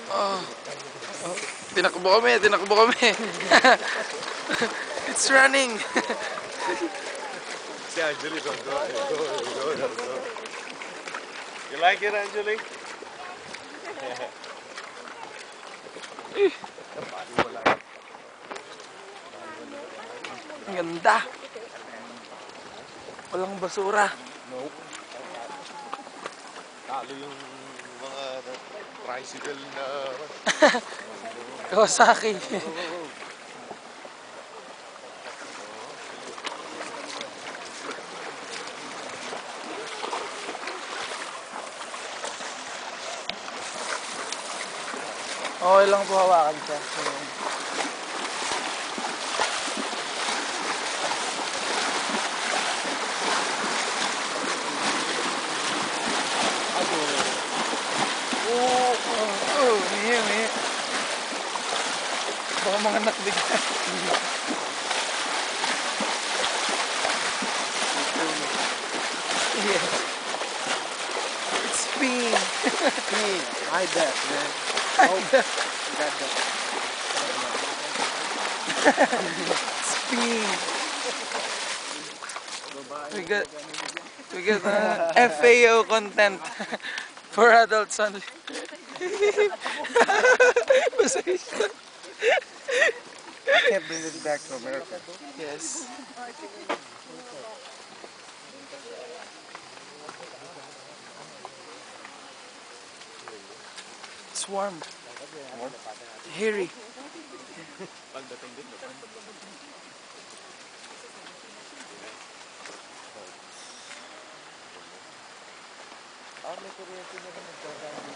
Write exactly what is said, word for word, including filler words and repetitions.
Oh, oh. Tinakbo kami, tinakbo kami. It's running. See Anjali, don't go, go, go, go, go. You like it, Anjali? Ang ganda. Walang basura. Nope. Talo yung mga tricycle na... Kawasaki. Okay lang po hawakan siya. Oo, oo, umihi, umihi. Baka mga anak bigla. Yes. It's peeing. Peeing. I bet, man. Oh, Got that. it's peeing. We got, we got uh, F A O content for adults only. I can't bring this back to America. Yes. It's warm. Warm? Hairy. Ah, may kuryente na rin nagdadaan.